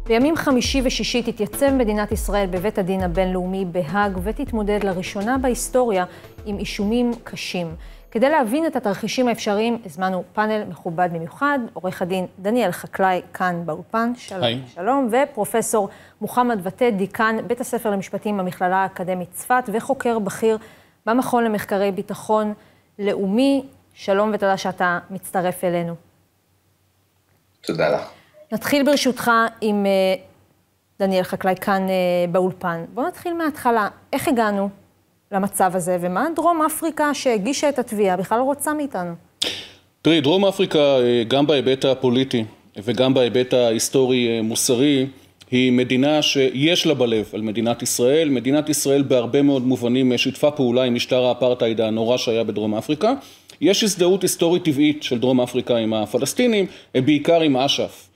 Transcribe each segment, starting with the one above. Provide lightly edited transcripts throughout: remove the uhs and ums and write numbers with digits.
בימים חמישי ושישי תתייצב מדינת ישראל בבית הדין הבינלאומי בהאג ותתמודד לראשונה בהיסטוריה עם אישומים קשים. כדי להבין את התרחישים האפשריים, הזמנו פאנל מכובד במיוחד, עורך הדין דניאל חקלאי כאן באולפן, שלום, שלום, ופרופסור מוחמד ותד, דיקן בית הספר למשפטים במכללה האקדמית צפת וחוקר בכיר במכון למחקרי ביטחון לאומי. שלום ותודה שאתה מצטרף אלינו. תודה לך. נתחיל ברשותך עם דניאל חקלאי כאן באולפן. בואו נתחיל מההתחלה. איך הגענו למצב הזה, ומה דרום אפריקה שהגישה את התביעה בכלל רוצה מאיתנו? תראי, דרום אפריקה, גם בהיבט הפוליטי וגם בהיבט ההיסטורי-מוסרי, היא מדינה שיש לה בלב על מדינת ישראל. מדינת ישראל בהרבה מאוד מובנים שיתפה פעולה עם משטר האפרטהייד הנורא שהיה בדרום אפריקה. יש הזדהות היסטורית טבעית של דרום אפריקה עם הפלסטינים, בעיקר עם אש"ף.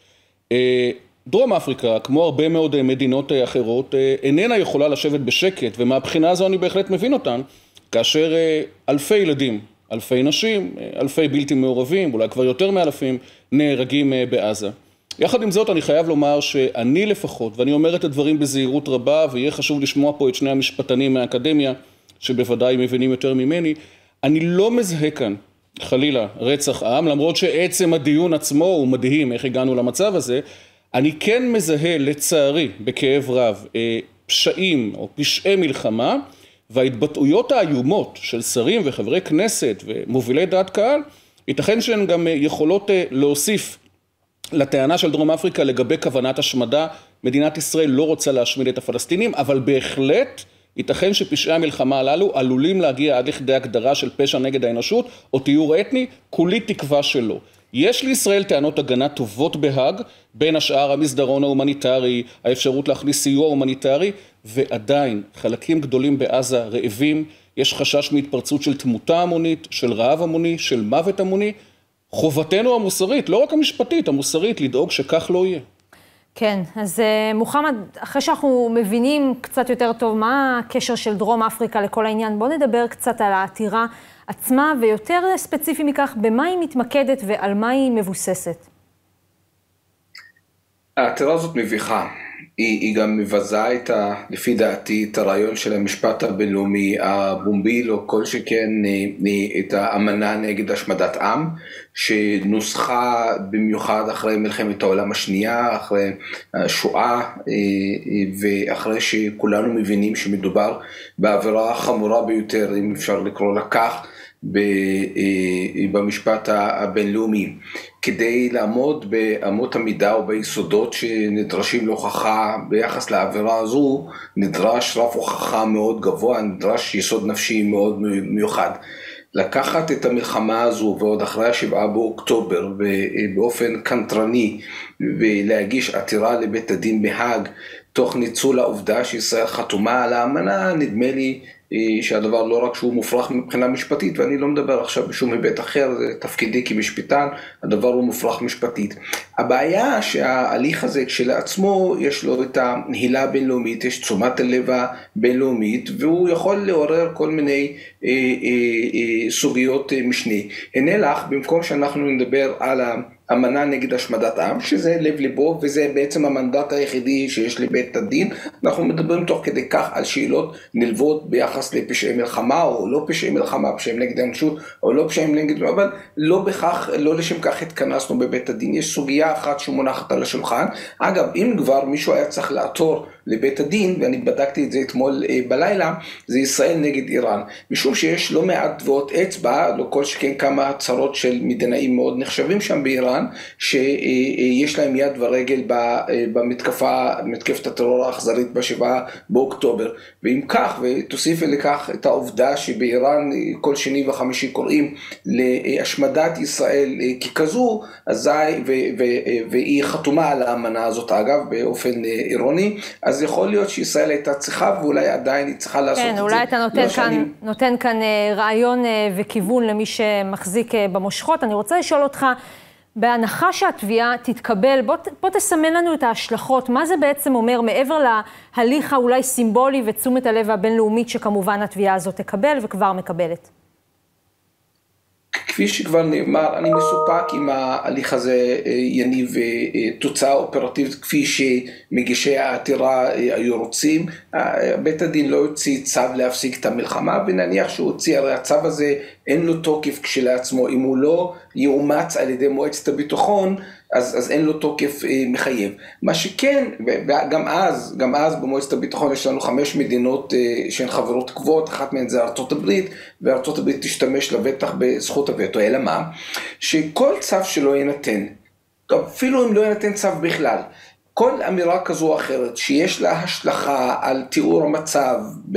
דרום אפריקה, כמו הרבה מאוד מדינות אחרות, איננה יכולה לשבת בשקט, ומהבחינה הזו אני בהחלט מבין אותן, כאשר אלפי ילדים, אלפי נשים, אלפי בלתי מעורבים, אולי כבר יותר מאלפים, נהרגים בעזה. יחד עם זאת אני חייב לומר שאני לפחות, ואני אומר את הדברים בזהירות רבה, ויהיה חשוב לשמוע פה את שני המשפטנים מהאקדמיה, שבוודאי מבינים יותר ממני, אני לא מזהה כאן, חלילה, רצח עם, למרות שעצם הדיון עצמו הוא מדהים איך הגענו למצב הזה, אני כן מזהה לצערי בכאב רב פשעים או פשעי מלחמה, וההתבטאויות האיומות של שרים וחברי כנסת ומובילי דעת קהל, ייתכן שהן גם יכולות להוסיף לטענה של דרום אפריקה לגבי כוונת השמדה. מדינת ישראל לא רוצה להשמיד את הפלסטינים, אבל בהחלט ייתכן שפשעי המלחמה הללו עלולים להגיע עד לכדי הגדרה של פשע נגד האנושות או תיאור אתני, כולי תקווה שלא. יש לישראל טענות הגנה טובות בהאג, בין השאר המסדרון ההומניטרי, האפשרות להכניס סיוע הומניטרי, ועדיין חלקים גדולים בעזה רעבים, יש חשש מהתפרצות של תמותה המונית, של רעב המוני, של מוות המוני. חובתנו המוסרית, לא רק המשפטית, המוסרית, לדאוג שכך לא יהיה. כן, אז מוחמד, אחרי שאנחנו מבינים קצת יותר טוב מה הקשר של דרום אפריקה לכל העניין, בואו נדבר קצת על העתירה עצמה, ויותר ספציפי מכך, במה היא מתמקדת ועל מה היא מבוססת. העתירה הזאת מביכה. היא גם מבזה לפי דעתי, את הרעיון של המשפט הבינלאומי הבומבי, לא כל שכן את האמנה נגד השמדת עם, שנוסחה במיוחד אחרי מלחמת העולם השנייה, אחרי השואה, ואחרי שכולנו מבינים שמדובר בעבירה חמורה ביותר, אם אפשר לקרוא לה כך, במשפט הבינלאומי. כדי לעמוד באמות המידה או ביסודות שנדרשים להוכחה ביחס לעבירה הזו, נדרש רף הוכחה מאוד גבוה, נדרש יסוד נפשי מאוד מיוחד. לקחת את המלחמה הזו ועוד אחרי 7 באוקטובר באופן קנטרני ולהגיש עתירה לבית הדין בהאג תוך ניצול העובדה שישראל חתומה על האמנה, נדמה לי שהדבר לא רק שהוא מופרך מבחינה משפטית, ואני לא מדבר עכשיו בשום היבט אחר, זה תפקידי כמשפטן, הדבר הוא מופרך משפטית. הבעיה שההליך הזה כשלעצמו יש לו את הנהילה הבינלאומית, יש תשומת הלב הבינלאומית, והוא יכול לעורר כל מיני סוגיות משנה. הנה לך, במקום שאנחנו נדבר על אמנה נגד השמדת עם, שזה לב ליבו, וזה בעצם המנדט היחידי שיש לבית הדין, אנחנו מדברים תוך כדי כך על שאלות נלוות ביחס לפשעי מלחמה, או לא פשעי מלחמה, פשעים נגד האנושות, או לא פשעים נגד, אבל לא בכך, לא לשם כך התכנסנו בבית הדין. יש סוגיה אחת שמונחת על השולחן. אגב, אם כבר מישהו היה צריך לעתור לבית הדין, ואני בדקתי את זה אתמול בלילה, זה ישראל נגד איראן. משום שיש לא מעט תביעות אצבע, לא כל שכן כמה הצהרות של מדינאים מאוד נחשבים שם באיראן, שיש להם יד ורגל במתקפת הטרור האכזרית ב7 באוקטובר. ואם כך, ותוסיף לכך את העובדה שבאיראן כל שני וחמישי קוראים להשמדת ישראל ככזו, והיא חתומה על האמנה הזאת אגב באופן אירוני, אז יכול להיות שישראל הייתה צריכה, ואולי עדיין היא צריכה לעשות את זה. כן, אולי אתה נותן כאן רעיון וכיוון למי שמחזיק במושכות. אני רוצה לשאול אותך, בהנחה שהתביעה תתקבל, בוא תסמן לנו את ההשלכות, מה זה בעצם אומר מעבר להליך האולי סימבולי ותשומת הלב הבינלאומית שכמובן התביעה הזאת תקבל וכבר מקבלת? כפי שכבר נאמר, אני מסופק אם ההליך הזה יניב תוצאה אופרטיבית כפי שמגישי העתירה היו רוצים. בית הדין לא הוציא צו להפסיק את המלחמה, ונניח שהוא הוציא, הרי הצו הזה אין לו תוקף כשלעצמו, אם הוא לא יאומץ על ידי מועצת הביטחון, אז אין לו תוקף מחייב. מה שכן, גם אז במועצת הביטחון יש לנו 5 מדינות שהן חברות קבועות, אחת מהן זה ארצות הברית, וארצות הברית תשתמש לבטח בזכות הווטו. אלא מה? שכל צו שלא יינתן, אפילו אם לא יינתן צו בכלל, כל אמירה כזו או אחרת שיש לה השלכה על תיאור המצב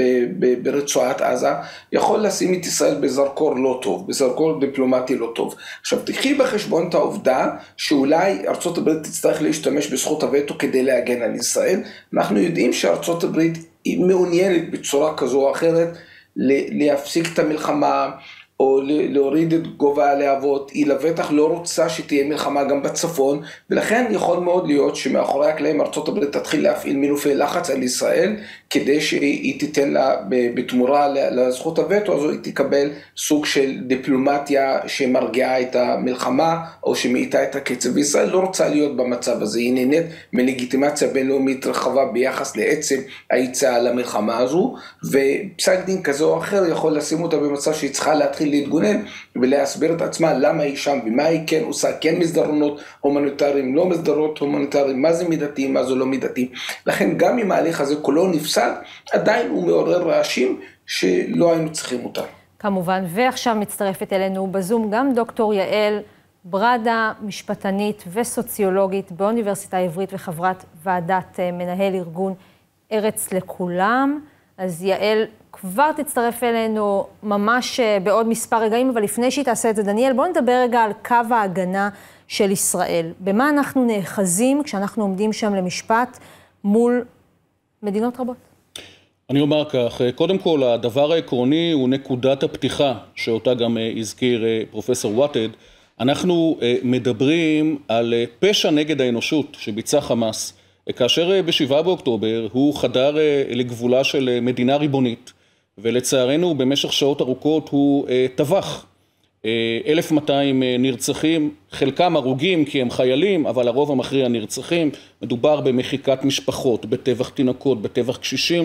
ברצועת עזה, יכול לשים את ישראל בזרקור לא טוב, בזרקור דיפלומטי לא טוב. עכשיו תקחי בחשבון את העובדה שאולי ארצות הברית תצטרך להשתמש בזכות הווטו כדי להגן על ישראל. אנחנו יודעים שארצות הברית היא מעוניינת בצורה כזו או אחרת להפסיק את המלחמה, או להוריד את גובה הלהבות. היא לבטח לא רוצה שתהיה מלחמה גם בצפון, ולכן יכול מאוד להיות שמאחורי הקלעים ארצות הברית תתחיל להפעיל מינופי לחץ על ישראל, כדי שהיא תיתן לה בתמורה לזכות הווטו, אז היא תקבל סוג של דיפלומטיה שמרגיעה את המלחמה, או שמאיטה את הקצב. ישראל לא רוצה להיות במצב הזה, היא נהנית מלגיטימציה בינלאומית רחבה ביחס לעצם היציאה למלחמה הזו, ופסק דין כזה או אחר יכול לשים אותה במצב שהיא צריכה להתחיל להתגונן ולהסביר את עצמה למה היא שם ומה היא כן עושה, כן מסדרונות הומניטריים, לא מסדרונות הומניטריים, מה זה מידתי, מה זה לא מידתי. לכן גם אם ההליך הזה כולו נפסל, עדיין הוא מעורר רעשים שלא היינו צריכים אותם. כמובן, ועכשיו מצטרפת אלינו בזום גם דוקטור יעל ברדה, משפטנית וסוציולוגית באוניברסיטה העברית וחברת ועדת מנהל ארגון ארץ לכולם. אז יעל כבר תצטרף אלינו ממש בעוד מספר רגעים, אבל לפני שהיא תעשה את זה, דניאל, בואו נדבר רגע על קו ההגנה של ישראל. במה אנחנו נאחזים כשאנחנו עומדים שם למשפט מול מדינות רבות? אני אומר כך, קודם כל, הדבר העקרוני הוא נקודת הפתיחה, שאותה גם הזכיר פרופסור וואטד. אנחנו מדברים על פשע נגד האנושות שביצע חמאס, כאשר ב7 באוקטובר הוא חדר לגבולה של מדינה ריבונית, ולצערנו במשך שעות ארוכות הוא טבח 1,200 נרצחים, חלקם הרוגים כי הם חיילים, אבל הרוב המכריע נרצחים. מדובר במחיקת משפחות, בטבח תינוקות, בטבח קשישים,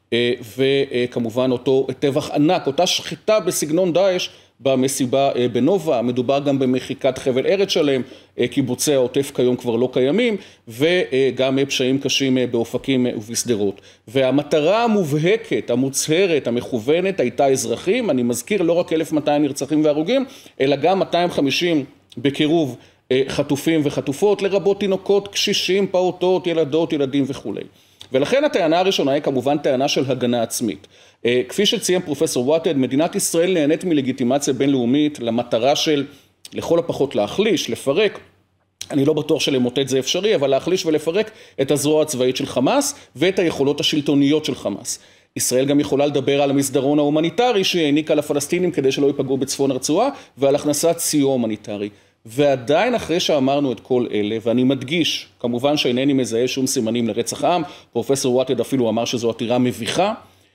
וכמובן אותו טבח ענק, אותה שחיטה בסגנון דאעש במסיבה בנובה. מדובר גם במחיקת חבל ארץ שלם, קיבוצי העוטף כיום כבר לא קיימים, וגם פשעים קשים באופקים ובשדרות. והמטרה המובהקת, המוצהרת, המכוונת הייתה אזרחים. אני מזכיר, לא רק 1,200 נרצחים והרוגים, אלא גם 250 בקירוב חטופים וחטופות, לרבות תינוקות, קשישים, פעוטות, ילדות, ילדים וכו'. ולכן הטענה הראשונה היא כמובן טענה של הגנה עצמית. כפי שציין פרופסור וואטד, מדינת ישראל נהנית מלגיטימציה בינלאומית למטרה של לכל הפחות להחליש, לפרק, אני לא בטוח שלמוטט זה אפשרי, אבל להחליש ולפרק את הזרוע הצבאית של חמאס ואת היכולות השלטוניות של חמאס. ישראל גם יכולה לדבר על המסדרון ההומניטרי שהעניקה לפלסטינים כדי שלא ייפגעו בצפון הרצועה, ועל הכנסת סיוע הומניטרי. ועדיין אחרי שאמרנו את כל אלה, ואני מדגיש, כמובן שאינני מזהה שום סימנים לרצח עם, פרופסור וואטד אפילו אמר שזו עתירה מביכה,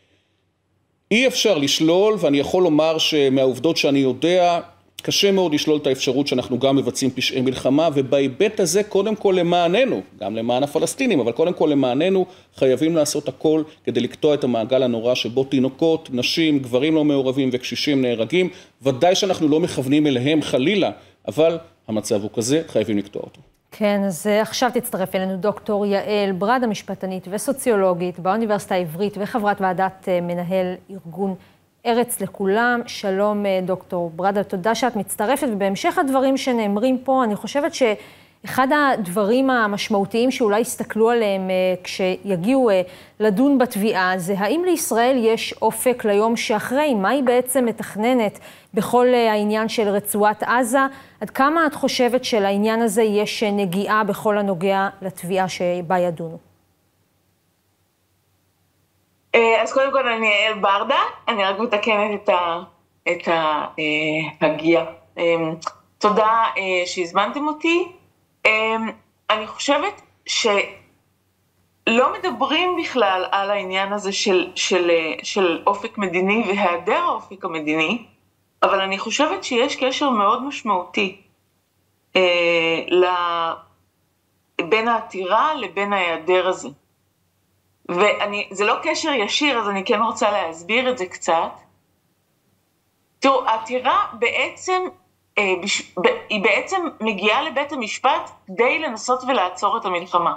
אי אפשר לשלול, ואני יכול לומר שמהעובדות שאני יודע, קשה מאוד לשלול את האפשרות שאנחנו גם מבצעים פשעי מלחמה, ובהיבט הזה קודם כל למעננו, גם למען הפלסטינים, אבל קודם כל למעננו, חייבים לעשות הכל כדי לקטוע את המעגל הנורא שבו תינוקות, נשים, גברים לא מעורבים וקשישים נהרגים. ודאי שאנחנו לא מכוונים אליהם חלילה, אבל המצב הוא כזה, חייבים לקטוע אותו. כן, אז עכשיו תצטרף אלינו דוקטור יעל ברדה, משפטנית וסוציולוגית באוניברסיטה העברית וחברת ועדת מנהל ארגון ארץ לכולם. שלום דוקטור ברדה, תודה שאת מצטרפת, ובהמשך הדברים שנאמרים פה, אני חושבת שאחד הדברים המשמעותיים שאולי יסתכלו עליהם כשיגיעו לדון בתביעה, זה האם לישראל יש אופק ליום שאחרי, מה היא בעצם מתכננת בכל העניין של רצועת עזה, עד כמה את חושבת שלעניין הזה יש נגיעה בכל הנוגע לתביעה שבה ידונו? אז קודם כל אני יעל ברדה, אני רק מתקנת את ההגייה. תודה שהזמנתם אותי. אני חושבת שלא מדברים בכלל על העניין הזה של אופק מדיני והיעדר האופק המדיני, אבל אני חושבת שיש קשר מאוד משמעותי בין העתירה לבין ההיעדר הזה. וזה לא קשר ישיר, אז אני כן רוצה להסביר את זה קצת. תראו, העתירה בעצם, היא בעצם מגיעה לבית המשפט כדי לנסות ולעצור את המלחמה.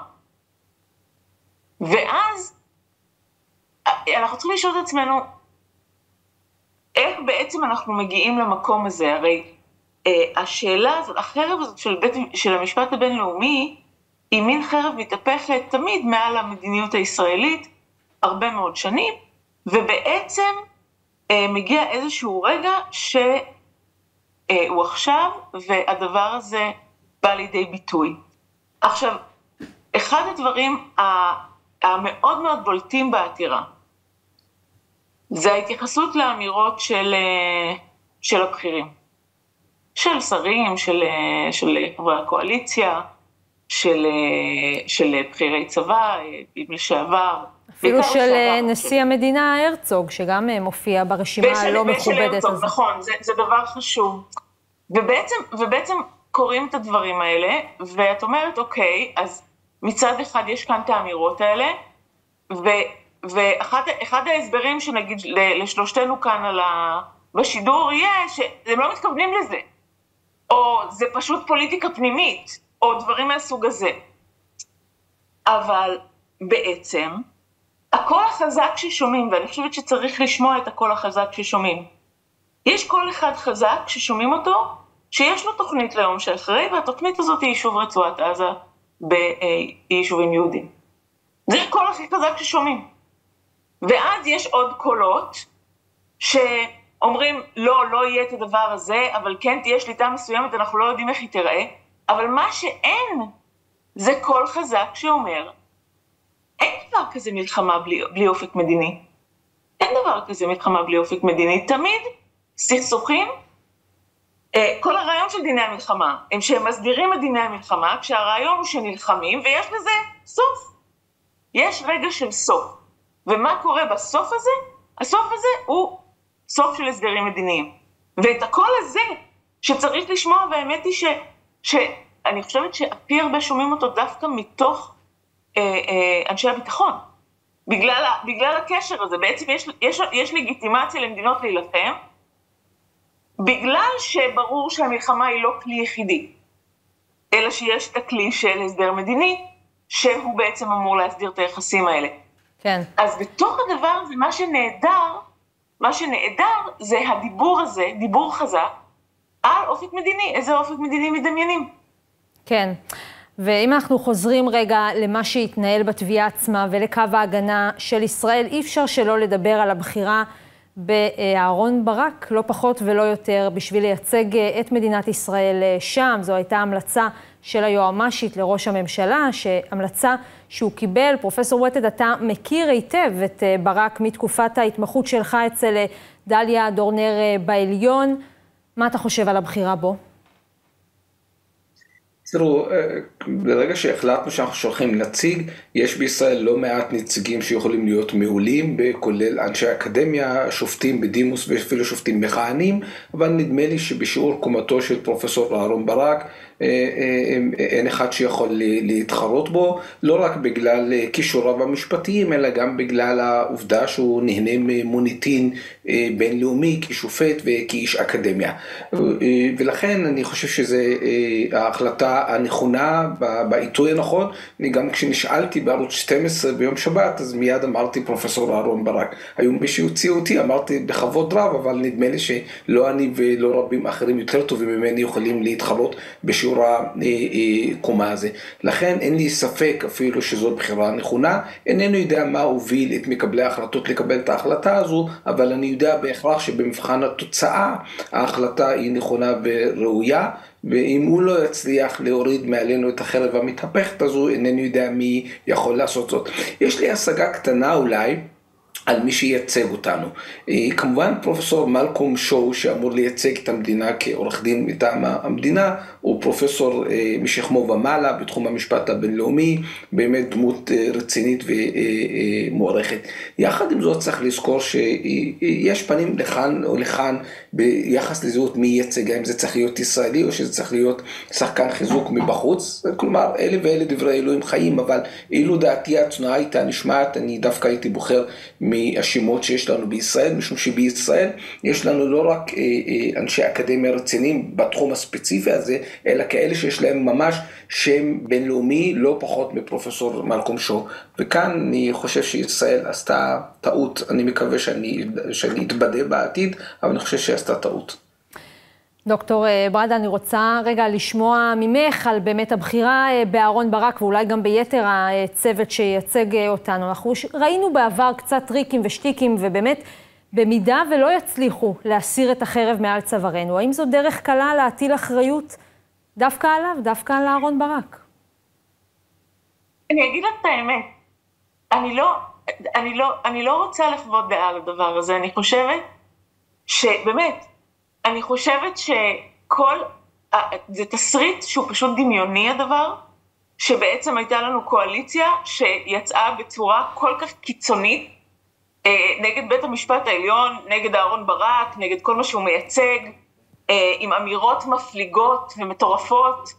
ואז אנחנו צריכים לשאול את עצמנו, איך בעצם אנחנו מגיעים למקום הזה? הרי השאלה הזאת, החרב הזאת של המשפט הבינלאומי, היא מין חרב מתהפכת תמיד מעל המדיניות הישראלית, הרבה מאוד שנים, ובעצם מגיע איזשהו רגע שהוא עכשיו, והדבר הזה בא לידי ביטוי. עכשיו, אחד הדברים המאוד מאוד בולטים בעתירה, זה ההתייחסות לאמירות של הבכירים, של שרים, של חברי הקואליציה, של בכירי צבא, לשעבר. אפילו של נשיא המדינה הרצוג, שגם מופיע ברשימה הלא מכובדת הזאת. נכון, זה דבר חשוב. ובעצם קוראים את הדברים האלה, ואת אומרת, אוקיי, אז מצד אחד יש כאן את האמירות האלה, ואחד ההסברים שנגיד לשלושתנו כאן בשידור יהיה שהם לא מתכוונים לזה, או זה פשוט פוליטיקה פנימית, או דברים מהסוג הזה. אבל בעצם, הקול החזק ששומעים, ואני חושבת שצריך לשמוע את הקול החזק ששומעים, יש קול אחד חזק ששומעים אותו, שיש לו תוכנית ליום שאחרי, והתוכנית הזאת היא יישוב רצועת עזה ביישובים יהודים. זה הקול הכי חזק ששומעים. ואז יש עוד קולות שאומרים, לא יהיה את הדבר הזה, אבל כן תהיה שליטה מסוימת, אנחנו לא יודעים איך היא תראה, אבל מה שאין, זה קול חזק שאומר, אין דבר כזה מלחמה בלי אופק מדיני. אין דבר כזה מלחמה בלי אופק מדיני. תמיד סכסוכים, כל הרעיון של דיני המלחמה, הם שהם מסדירים את דיני המלחמה, כשהרעיון הוא שנלחמים, ויש לזה סוף. יש רגע של סוף. ומה קורה בסוף הזה? הסוף הזה הוא סוף של הסדרים מדיניים. ואת הקול הזה שצריך לשמוע, והאמת היא שאני חושבת שהכי הרבה שומעים אותו דווקא מתוך אנשי הביטחון. בגלל הקשר הזה, בעצם יש לגיטימציה למדינות להילחם, בגלל שברור שהמלחמה היא לא כלי יחידי, אלא שיש את הכלי של הסדר מדיני, שהוא בעצם אמור להסדיר את היחסים האלה. כן. אז בתוך הדבר הזה, מה שנהדר זה הדיבור הזה, דיבור חזק, על אופק מדיני. איזה אופק מדיני מדמיינים? כן. ואם אנחנו חוזרים רגע למה שהתנהל בתביעה עצמה ולקו ההגנה של ישראל, אי אפשר שלא לדבר על הבחירה באהרון ברק, לא פחות ולא יותר, בשביל לייצג את מדינת ישראל שם. זו הייתה המלצה של היועמ"שית לראש הממשלה, שהמלצה שהוא קיבל. פרופסור וטד, אתה מכיר היטב את ברק מתקופת ההתמחות שלך אצל דליה דורנר בעליון. מה אתה חושב על הבחירה בו? תראו, ברגע שהחלטנו שאנחנו שולחים נציג, יש בישראל לא מעט נציגים שיכולים להיות מעולים, כולל אנשי אקדמיה, שופטים בדימוס ואפילו שופטים מכהנים, אבל נדמה לי שבשיעור קומתו של פרופסור אהרון ברק, אין אחד שיכול להתחרות בו, לא רק בגלל כישוריו המשפטיים, אלא גם בגלל העובדה שהוא נהנה ממוניטין בינלאומי כשופט וכאיש אקדמיה. ולכן אני חושב שזו ההחלטה הנכונה בעיתוי הנכון. אני גם כשנשאלתי בערוץ 12 ביום שבת, אז מיד אמרתי פרופסור אהרון ברק. היום מי שהוציאו אותי, אמרתי בכבוד רב, אבל נדמה לי שלא אני ולא רבים אחרים יותר טובים ממני יכולים להתחרות בשיעור הקומה הזה. לכן אין לי ספק אפילו שזאת בחירה נכונה. איננו יודע מה הוביל את מקבלי ההחלטות לקבל את ההחלטה הזו, אבל אני יודע בהכרח שבמבחן התוצאה ההחלטה היא נכונה וראויה, ואם הוא לא יצליח להוריד מעלינו את החרב המתהפכת הזו, איננו יודע מי יכול לעשות זאת. יש לי השגה קטנה אולי על מי שייצג אותנו. כמובן פרופסור מלקום שואו שאמור לייצג את המדינה כעורך דין מטעם המדינה, הוא פרופסור משכמו ומעלה בתחום המשפט הבינלאומי, באמת דמות רצינית ומוערכת. יחד עם זאת צריך לזכור שיש פנים לכאן או לכאן ביחס לזהות מי ייצג, האם זה צריך להיות ישראלי או שזה צריך להיות שחקן חיזוק מבחוץ, כלומר אלה ואלה דברי אלוהים חיים, אבל אילו דעתי הצנועה הייתה נשמעת, אני דווקא הייתי בוחר מהשמות שיש לנו בישראל, משום שבישראל יש לנו לא רק אנשי אקדמיה רציניים בתחום הספציפי הזה, אלא כאלה שיש להם ממש שם בינלאומי לא פחות מפרופסור מלקום שואו. וכאן אני חושב שישראל עשתה טעות, אני מקווה שאני אתבדה בעתיד, אבל אני חושב שעשתה טעות. דוקטור ברדה, אני רוצה רגע לשמוע ממך על באמת הבחירה באהרון ברק, ואולי גם ביתר הצוות שייצג אותנו. אנחנו ראינו בעבר קצת טריקים ושטיקים, ובאמת במידה ולא יצליחו להסיר את החרב מעל צווארנו, האם זו דרך קלה להטיל אחריות דווקא עליו, דווקא על אהרון ברק? אני אגיד לך את האמת, אני לא רוצה לחוות דעה על הדבר הזה, אני חושבת שבאמת, אני חושבת זה תסריט שהוא פשוט דמיוני הדבר, שבעצם הייתה לנו קואליציה שיצאה בצורה כל כך קיצונית, נגד בית המשפט העליון, נגד אהרון ברק, נגד כל מה שהוא מייצג, עם אמירות מפליגות ומטורפות,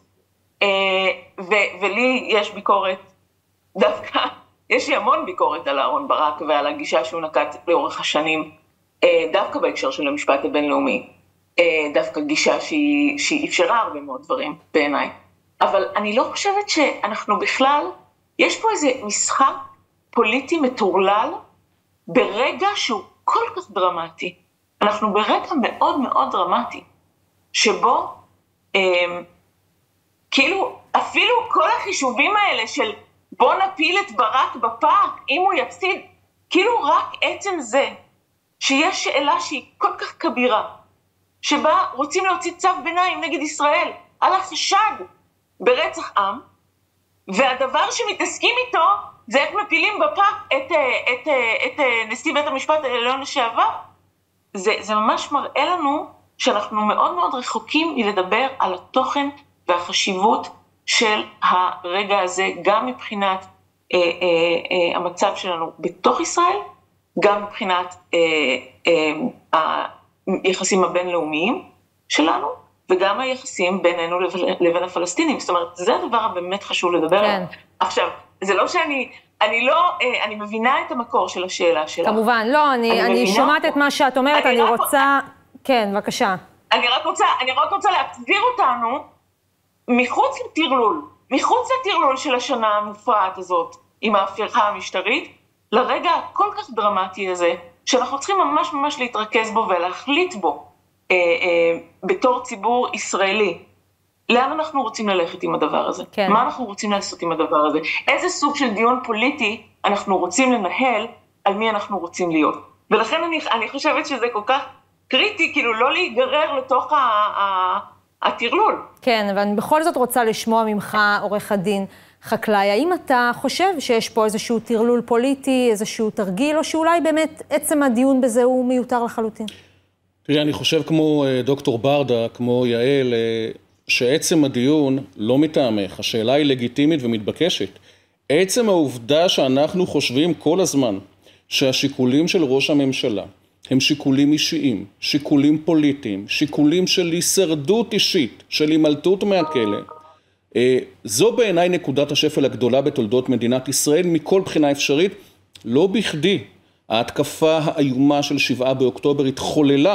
ולי יש ביקורת, דווקא יש לי המון ביקורת על אהרון ברק ועל הגישה שהוא נקט לאורך השנים, דווקא בהקשר של המשפט הבינלאומי, דווקא גישה שהיא אפשרה הרבה מאוד דברים בעיניי. אבל אני לא חושבת שאנחנו בכלל, יש פה איזה משחק פוליטי מטורלל, ברגע שהוא כל כך דרמטי. אנחנו ברגע מאוד מאוד דרמטי, שבו כאילו אפילו כל החישובים האלה של בוא נפיל את ברק בפארק, אם הוא יפסיד, כאילו רק עצם זה, שיש שאלה שהיא כל כך כבירה, שבה רוצים להוציא צו ביניים נגד ישראל, על החשד ברצח עם, והדבר שמתעסקים איתו, זה איך מפילים בפארק את נשיא בית המשפט העליון לשעבר. זה ממש מראה לנו שאנחנו מאוד מאוד רחוקים מלדבר על התוכן והחשיבות של הרגע הזה, גם מבחינת המצב שלנו בתוך ישראל, גם מבחינת היחסים הבינלאומיים שלנו, וגם היחסים בינינו לבין הפלסטינים. זאת אומרת, זה הדבר הבאמת חשוב לדבר עליו. עכשיו, זה לא אני מבינה את המקור של השאלה שלה. כמובן, לא, אני שומעת את מה שאת אומרת, אני רוצה... כן, בבקשה. אני רק רוצה להחזיר אותנו מחוץ לטרלול של השנה המופרעת הזאת, עם ההפיכה המשטרית, לרגע כל כך דרמטי הזה, שאנחנו צריכים ממש ממש להתרכז בו ולהחליט בו, בתור ציבור ישראלי. לאן אנחנו רוצים ללכת עם הדבר הזה? כן. מה אנחנו רוצים לעשות עם הדבר הזה? איזה סוג של דיון פוליטי אנחנו רוצים לנהל, על מי אנחנו רוצים להיות? ולכן אני חושבת שזה כל כך קריטי, כאילו לא להיגרר לתוך הטרלול. כן, אבל אני בכל זאת רוצה לשמוע ממך, עורך הדין חקלאי, האם אתה חושב שיש פה איזשהו טרלול פוליטי, איזשהו תרגיל, או שאולי באמת עצם הדיון בזה הוא מיותר לחלוטין? תראי, אני חושב כמו דוקטור ברדה, כמו יעל, שעצם הדיון לא מטעמך, השאלה היא לגיטימית ומתבקשת. עצם העובדה שאנחנו חושבים כל הזמן שהשיקולים של ראש הממשלה הם שיקולים אישיים, שיקולים פוליטיים, שיקולים של הישרדות אישית, של הימלטות מהכלא, זו בעיניי נקודת השפל הגדולה בתולדות מדינת ישראל מכל בחינה אפשרית. לא בכדי ההתקפה האיומה של 7 באוקטובר התחוללה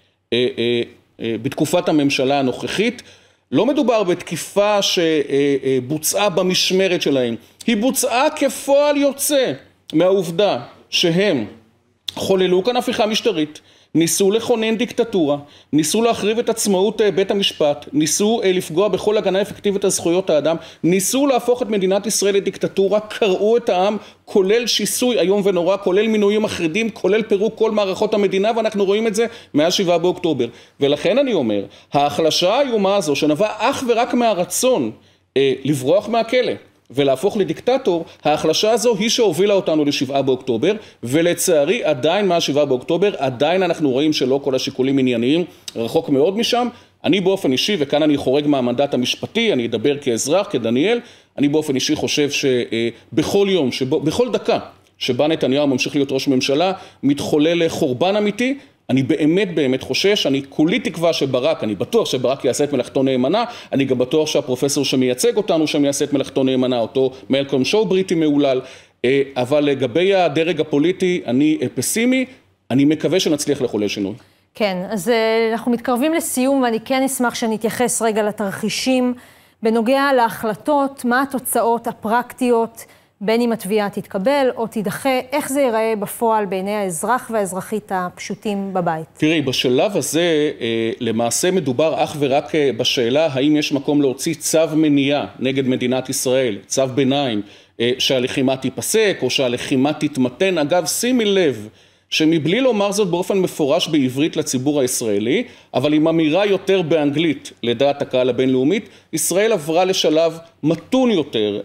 בתקופת הממשלה הנוכחית. לא מדובר בתקיפה שבוצעה במשמרת שלהם, היא בוצעה כפועל יוצא מהעובדה שהם חוללו כאן הפיכה משטרית, ניסו לכונן דיקטטורה, ניסו להחריב את עצמאות בית המשפט, ניסו לפגוע בכל הגנה אפקטיבית על זכויות האדם, ניסו להפוך את מדינת ישראל לדיקטטורה, קראו את העם, כולל שיסוי איום ונורא, כולל מינויים מחרידים, כולל פירוק כל מערכות המדינה, ואנחנו רואים את זה מאז 7 באוקטובר. ולכן אני אומר, ההחלשה האיומה הזו שנבעה אך ורק מהרצון לברוח מהכלא, ולהפוך לדיקטטור, ההחלשה הזו היא שהובילה אותנו ל7 באוקטובר, ולצערי עדיין מה7 באוקטובר, עדיין אנחנו רואים שלא כל השיקולים ענייניים, רחוק מאוד משם. אני באופן אישי, וכאן אני חורג מהמנדט המשפטי, אני אדבר כאזרח, כדניאל, אני באופן אישי חושב שבכל יום, בכל דקה שבה נתניהו ממשיך להיות ראש ממשלה, מתחולל חורבן אמיתי. אני באמת חושש, אני כולי תקווה שברק, אני בטוח שברק יעשה את מלאכתו נאמנה, אני גם בטוח שהפרופסור שמייצג אותנו שם יעשה את מלאכתו נאמנה, אותו מלקום שואו בריטי מעולל, אבל לגבי הדרג הפוליטי אני פסימי, אני מקווה שנצליח לחולל שינוי. כן, אז אנחנו מתקרבים לסיום, ואני כן אשמח שנתייחס רגע לתרחישים, בנוגע להחלטות, מה התוצאות הפרקטיות, בין אם התביעה תתקבל או תידחה, איך זה ייראה בפועל בעיני האזרח והאזרחית הפשוטים בבית? תראי, בשלב הזה למעשה מדובר אך ורק בשאלה האם יש מקום להוציא צו מניעה נגד מדינת ישראל, צו ביניים, שהלחימה תיפסק או שהלחימה תתמתן. אגב, שימי לב שמבלי לומר זאת באופן מפורש בעברית לציבור הישראלי, אבל עם אמירה יותר באנגלית לדעת הקהל הבינלאומית, ישראל עברה לשלב מתון יותר,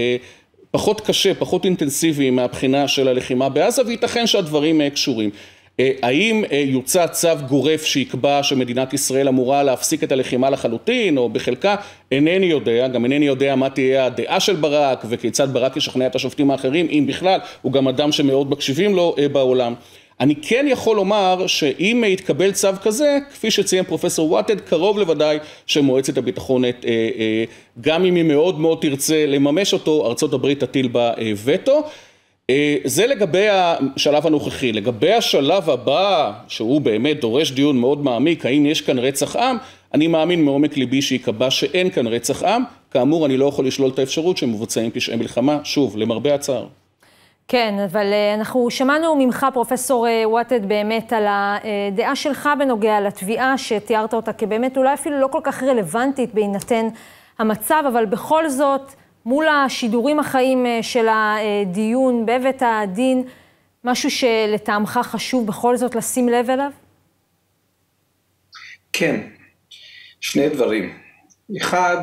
פחות קשה, פחות אינטנסיבי מהבחינה של הלחימה בעזה, וייתכן שהדברים קשורים. האם יוצא צו גורף שיקבע שמדינת ישראל אמורה להפסיק את הלחימה לחלוטין, או בחלקה? אינני יודע, גם אינני יודע מה תהיה הדעה של ברק, וכיצד ברק ישכנע את השופטים האחרים, אם בכלל, הוא גם אדם שמאוד מקשיבים לו בעולם. אני כן יכול לומר שאם יתקבל צו כזה, כפי שציין פרופסור וואטד, קרוב לוודאי שמועצת הביטחון, גם אם היא מאוד תרצה לממש אותו, ארצות הברית תטיל בה וטו. זה לגבי השלב הנוכחי. לגבי השלב הבא, שהוא באמת דורש דיון מאוד מעמיק, האם יש כאן רצח עם, אני מאמין מעומק ליבי שיקבע שאין כאן רצח עם. כאמור, אני לא יכול לשלול את האפשרות שמבוצעים פשעי מלחמה, שוב, למרבה הצער. כן, אבל אנחנו שמענו ממך, פרופסור וואטד, באמת על הדעה שלך בנוגע לתביעה, שתיארת אותה כבאמת אולי אפילו לא כל כך רלוונטית בהינתן המצב, אבל בכל זאת, מול השידורים החיים של הדיון בבית הדין, משהו שלטעמך חשוב בכל זאת לשים לב אליו? כן, שני דברים. אחד,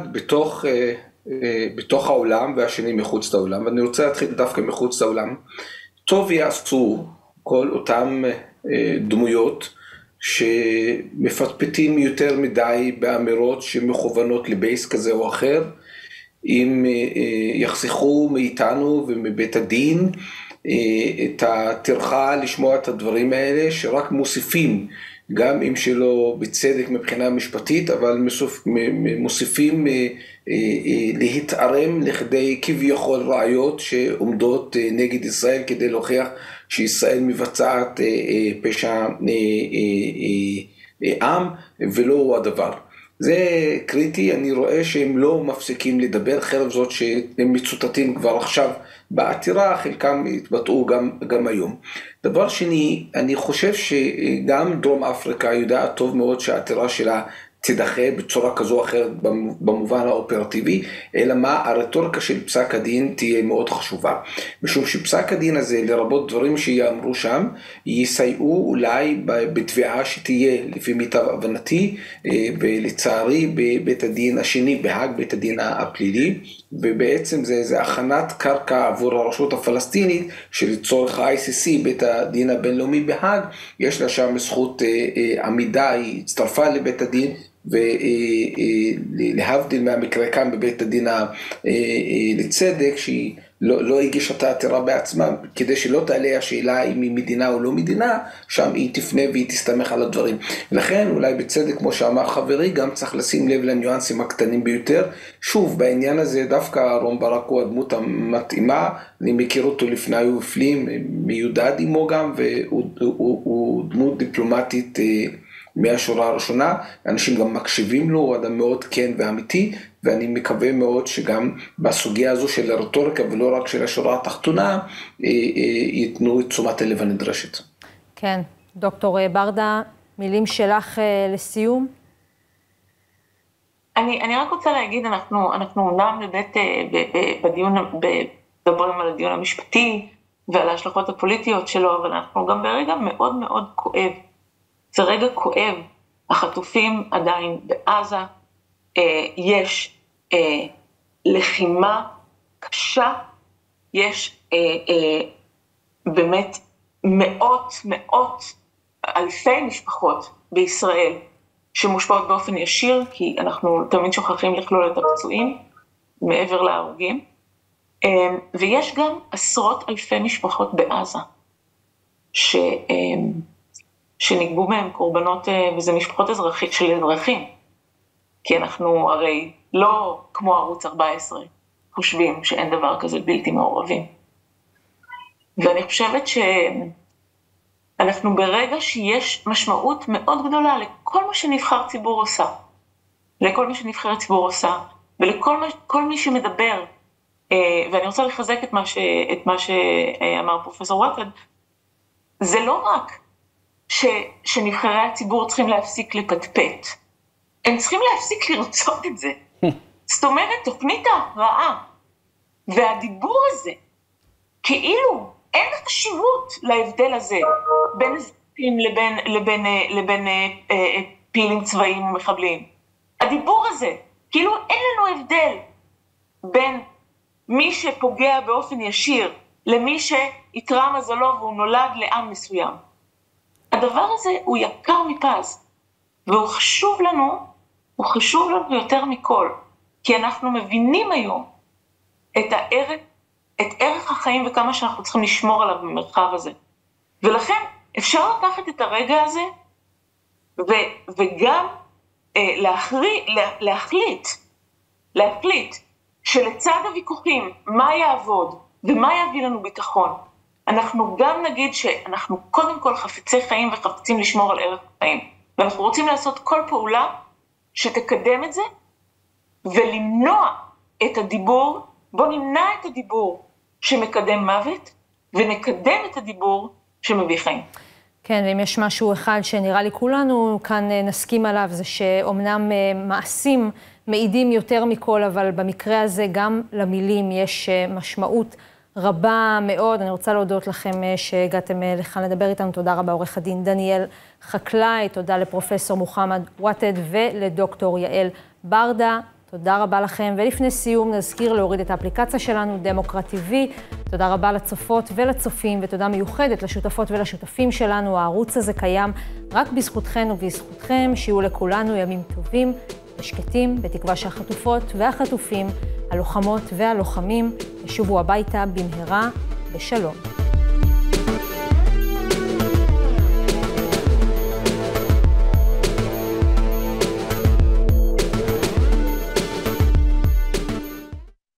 בתוך העולם, והשני מחוץ לעולם, ואני רוצה להתחיל דווקא מחוץ לעולם. טוב יעשו כל אותם דמויות שמפטפטים יותר מדי באמירות שמכוונות לבייס כזה או אחר, אם יחסכו מאיתנו ומבית הדין את הטרחה לשמוע את הדברים האלה, שרק מוסיפים, גם אם שלא בצדק מבחינה משפטית, אבל מוסיפים להתערם לכדי כביכול ראיות שעומדות נגד ישראל, כדי להוכיח שישראל מבצעת פשע עם, ולא הוא הדבר. זה קריטי, אני רואה שהם לא מפסיקים לדבר, חרף זאת שהם מצוטטים כבר עכשיו בעתירה, חלקם התבטאו גם היום. דבר שני, אני חושב שגם דרום אפריקה יודעת טוב מאוד שהעתירה שלה תדחה בצורה כזו או אחרת במובן האופרטיבי, אלא מה, הרטוריקה של פסק הדין תהיה מאוד חשובה. משום שפסק הדין הזה, לרבות דברים שיאמרו שם, יסייעו אולי בתביעה שתהיה לפי מיטב הבנתי, ולצערי בבית הדין השני בהאג, בית הדין הפלילי, ובעצם זה הכנת קרקע עבור הרשות הפלסטינית, שלצורך ה-ICC, בית הדין הבינלאומי בהאג, יש לה שם זכות עמידה, היא הצטרפה לבית הדין, ולהבדיל מהמקרה כאן בבית הדין לצדק, שהיא לא הגישה את העתירה בעצמה, כדי שלא תעלה השאלה אם היא מדינה או לא מדינה, שם היא תפנה והיא תסתמך על הדברים. ולכן אולי בצדק, כמו שאמר חברי, גם צריך לשים לב לניואנסים הקטנים ביותר. שוב, בעניין הזה דווקא אהרן ברק הוא הדמות המתאימה, אני מכיר אותו לפני ובפנים, מיודד עמו גם, והוא דמות דיפלומטית מהשורה הראשונה, אנשים גם מקשיבים לו, הוא אדם מאוד כן ואמיתי, ואני מקווה מאוד שגם בסוגיה הזו של הרטוריקה ולא רק של השורה התחתונה, ייתנו את תשומת הלב הנדרשת. כן, דוקטור ברדה, מילים שלך לסיום? אני רק רוצה להגיד, אנחנו אומנם בדיון, מדברים על הדיון המשפטי ועל ההשלכות הפוליטיות שלו, אבל אנחנו גם ברגע מאוד מאוד כואב. זה רגע כואב, החטופים עדיין בעזה, יש לחימה קשה. חדשה, יש באמת מאות אלפי משפחות בישראל שמושפעות באופן ישיר, כי אנחנו תמיד שוכחים לכלול את הפצועים מעבר להרוגים, ויש גם עשרות אלפי משפחות בעזה, שנגבו מהם קורבנות, וזה משפחות של אזרחים, כי אנחנו הרי לא כמו ערוץ 14, חושבים שאין דבר כזה בלתי מעורבים. ואני חושבת שאנחנו ברגע שיש משמעות מאוד גדולה לכל מה שנבחר ציבור עושה, לכל מה שנבחרת ציבור עושה, ולכל מי שמדבר, ואני רוצה לחזק את מה שאמר פרופסור וואטד, זה לא רק שנבחרי הציבור צריכים להפסיק לפטפט, הם צריכים להפסיק לרצות את זה. זאת אומרת, תוכנית ההכרעה והדיבור הזה, כאילו אין חשיבות להבדל הזה בין אזרחים לבין פעילים צבאיים ומחבלים. הדיבור הזה, כאילו אין לנו הבדל בין מי שפוגע באופן ישיר למי שיתרע מזלו והוא נולד לעם מסוים. הדבר הזה הוא יקר מפז, והוא חשוב לנו יותר מכל, כי אנחנו מבינים היום את ערך החיים וכמה שאנחנו צריכים לשמור עליו במרחב הזה. ולכן אפשר לקחת את הרגע הזה וגם להחליט שלצד הוויכוחים מה יעבוד ומה יביא לנו ביטחון, אנחנו גם נגיד שאנחנו קודם כל חפצי חיים וחפצים לשמור על ערך החיים, ואנחנו רוצים לעשות כל פעולה שתקדם את זה ולמנוע את הדיבור. בוא נמנע את הדיבור שמקדם מוות, ונקדם את הדיבור שמביא חיים. כן, ואם יש משהו אחד שנראה לי כולנו כאן נסכים עליו, זה שאומנם מעשים מעידים יותר מכל, אבל במקרה הזה גם למילים יש משמעות רבה מאוד. אני רוצה להודות לכם שהגעתם לכאן לדבר איתנו. תודה רבה עורך הדין דניאל חקלאי, תודה לפרופסור מוחמד וואטד ולדוקטור יעל ברדה. תודה רבה לכם, ולפני סיום נזכיר להוריד את האפליקציה שלנו, דמוקרט TV. תודה רבה לצופות ולצופים, ותודה מיוחדת לשותפות ולשותפים שלנו. הערוץ הזה קיים רק בזכותכם ובזכותכם. שיהיו לכולנו ימים טובים ושקטים, בתקווה שהחטופות והחטופים, הלוחמות והלוחמים, ישובו הביתה במהרה בשלום.